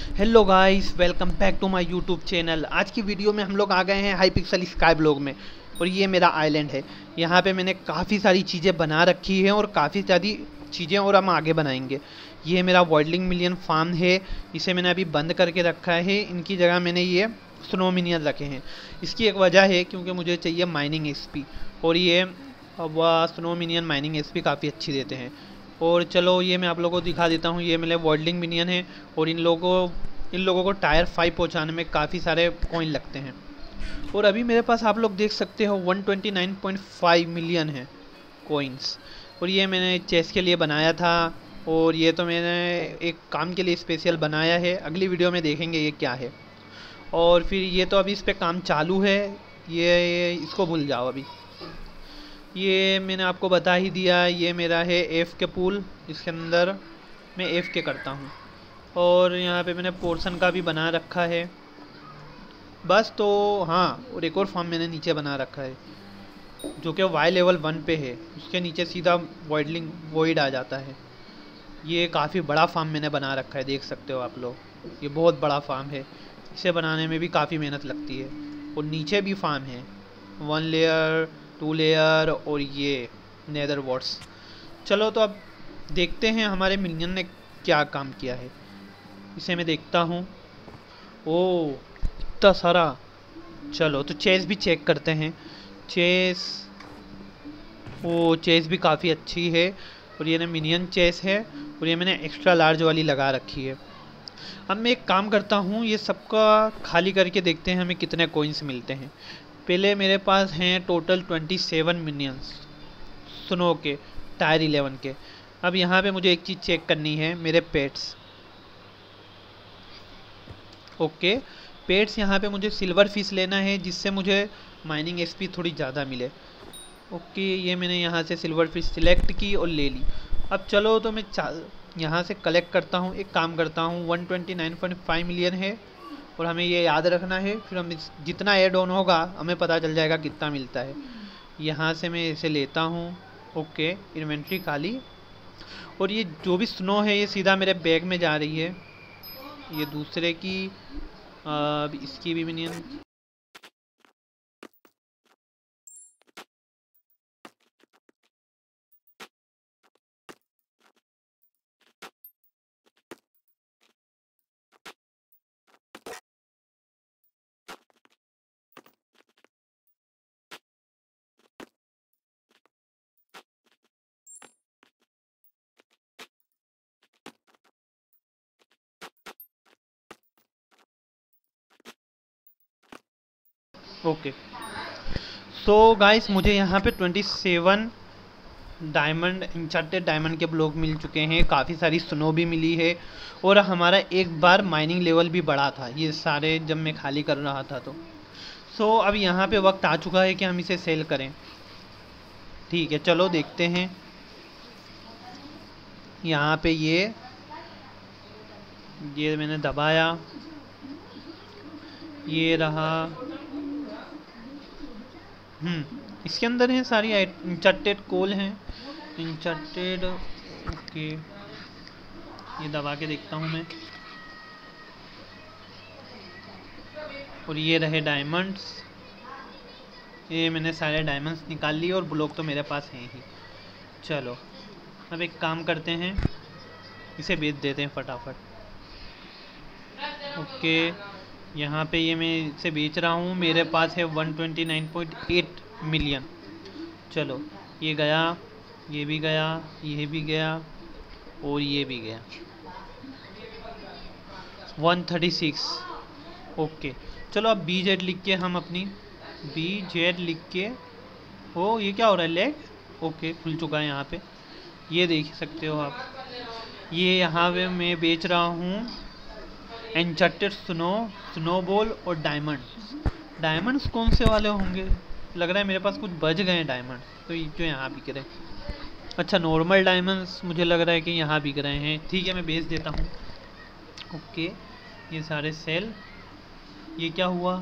Hello guys, welcome back to my YouTube channel. आज की video में हम लोग आ गए हैं हाईपिक्सल स्काई ब्लॉग में। और ये मेरा आइलैंड है। यहाँ पे मैंने काफ़ी सारी चीज़ें बना रखी हैं और काफ़ी सारी चीज़ें और हम आगे बनाएंगे। ये मेरा वर्ल्डिंग मिलियन फार्म है। इसे मैंने अभी बंद करके रखा है। इनकी जगह मैंने ये स्नो मिनियन रखे हैं। इसकी एक वजह है क्योंकि मुझे चाहिए माइनिंग एक्सपी, और ये वह स्नो मिनियन माइनिंग एक्सपी काफ़ी अच्छी देते हैं। और चलो ये मैं आप लोगों को दिखा देता हूँ। ये मेरे वर्ल्डिंग मिनियन है और इन लोगों को टायर 5 पहुँचाने में काफ़ी सारे कॉइन लगते हैं। और अभी मेरे पास आप लोग देख सकते हो 129.5 मिलियन है कॉइन्स। और ये मैंने चेस के लिए बनाया था, और ये तो मैंने एक काम के लिए स्पेशल बनाया है। अगली वीडियो में देखेंगे ये क्या है। और फिर ये तो अभी इस पर काम चालू है। ये इसको भूल जाओ अभी। ये मैंने आपको बता ही दिया। ये मेरा है एफ के पूल, इसके अंदर मैं एफ के करता हूँ। और यहाँ पे मैंने पोर्शन का भी बना रखा है बस। तो हाँ, और एक और फार्म मैंने नीचे बना रखा है जो कि वाई लेवल 1 पे है। उसके नीचे सीधा वॉइड आ जाता है। ये काफ़ी बड़ा फार्म मैंने बना रखा है, देख सकते हो आप लोग। ये बहुत बड़ा फार्म है। इसे बनाने में भी काफ़ी मेहनत लगती है। और नीचे भी फार्म है 1 लेयर 2 लेयर और ये नेदर वॉट्स। चलो तो अब देखते हैं हमारे मिलियन ने क्या काम किया है। इसे मैं देखता हूँ। ओ, इतना सारा। चलो तो चेस भी चेक करते हैं। चेस, ओ चेस भी काफ़ी अच्छी है। और ये ना मिनियन चेस है, और ये मैंने एक्स्ट्रा लार्ज वाली लगा रखी है। अब मैं एक काम करता हूँ, ये सबका खाली करके देखते हैं हमें कितने कॉइन्स मिलते हैं। पहले मेरे पास हैं टोटल 27 मिनियंस स्नो के, टायर 11 के। अब यहाँ पे मुझे एक चीज़ चेक करनी है, मेरे पेट्स। ओके, पेट्स यहाँ पे मुझे सिल्वर फिश लेना है जिससे मुझे माइनिंग एक्सपी थोड़ी ज़्यादा मिले। ओके, ये मैंने यहाँ से सिल्वर फिश सिलेक्ट की और ले ली। अब चलो तो मैं यहाँ से कलेक्ट करता हूँ। एक काम करता हूँ, 129.5 मिलियन है और हमें ये याद रखना है। फिर हम जितना एड ऑन होगा हमें पता चल जाएगा कितना मिलता है। यहाँ से मैं इसे लेता हूँ। ओके, इन्वेंट्री खाली। और ये जो भी स्नो है ये सीधा मेरे बैग में जा रही है। ये दूसरे की इसकी भी मिनियन। ओके, सो गाइस मुझे यहाँ पे 27 डायमंड, इंचार्टेड डायमंड के ब्लॉक मिल चुके हैं। काफ़ी सारी स्नो भी मिली है। और हमारा एक बार माइनिंग लेवल भी बढ़ा था, ये सारे जब मैं खाली कर रहा था तो। सो अब यहाँ पे वक्त आ चुका है कि हम इसे सेल करें। ठीक है, चलो देखते हैं। यहाँ पे ये मैंने दबाया, ये रहा। इसके अंदर है सारी इंचर्टेड कोल हैं, इंचर्टेड। ओके, ये दबा के देखता हूँ मैं। और ये रहे डायमंड्स। ये मैंने सारे डायमंड्स निकाल लिए और ब्लॉक तो मेरे पास हैं ही। चलो अब एक काम करते हैं, इसे बेच देते हैं फटाफट। ओके, यहाँ पे ये मैं इसे बेच रहा हूँ। मेरे पास है 129.8 मिलियन। चलो ये गया, ये भी गया, ये भी गया और ये भी गया। 136। ओके, चलो अब BZ लिख के हम अपनी BZ लिख के। ओ ये क्या हो रहा है, लेग। ओके, खुल चुका है यहाँ पे, ये देख सकते हो आप। ये यहाँ पे मैं बेच रहा हूँ एन्चर्टेड स्नोबॉल और डायमंड्स कौन से वाले होंगे। लग रहा है मेरे पास कुछ बच गए हैं डायमंड्स, तो ये जो यहाँ बिक रहे। अच्छा, नॉर्मल डायमंड्स मुझे लग रहा है कि यहाँ बिक रहे हैं। ठीक है, मैं बेच देता हूँ। ओके, ये सारे सेल। ये क्या हुआ,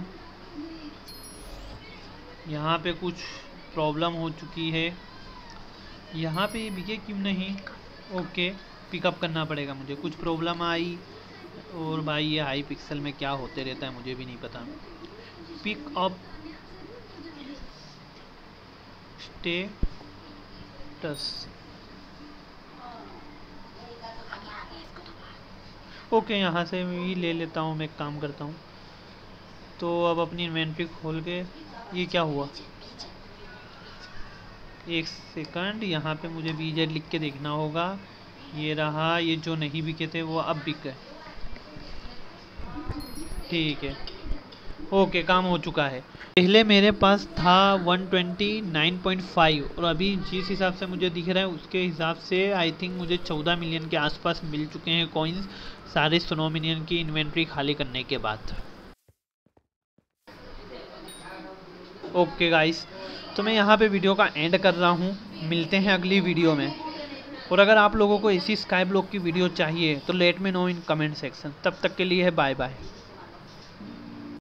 यहाँ पे कुछ प्रॉब्लम हो चुकी है। यहाँ पे ये बिके क्यों नहीं। ओके, पिकअप करना पड़ेगा मुझे, कुछ प्रॉब्लम आई। और भाई ये हाई पिक्सल में क्या होते रहता है मुझे भी नहीं पता। पिक अप स्टेटस, ओके यहाँ से मैं ही ले लेता हूँ। मैं एक काम करता हूँ, तो अब अपनी इन्वेंट्री खोल के, ये क्या हुआ, एक सेकंड, यहाँ पे मुझे बीजेड लिख के देखना होगा। ये रहा, ये जो नहीं बिके थे वो अब बिक गए। ठीक है, ओके काम हो चुका है। पहले मेरे पास था 129.5 और अभी जिस हिसाब से मुझे दिख रहा है उसके हिसाब से आई थिंक मुझे 14 मिलियन के आसपास मिल चुके हैं कॉइन्स, साढ़े 100 मिलियन की इन्वेंट्री खाली करने के बाद। ओके गाइस, तो मैं यहाँ पे वीडियो का एंड कर रहा हूँ। मिलते हैं अगली वीडियो में। और अगर आप लोगों को इसी स्काई ब्लॉक की वीडियो चाहिए तो let me know in comment section. तब तक के लिए है बाय बाय।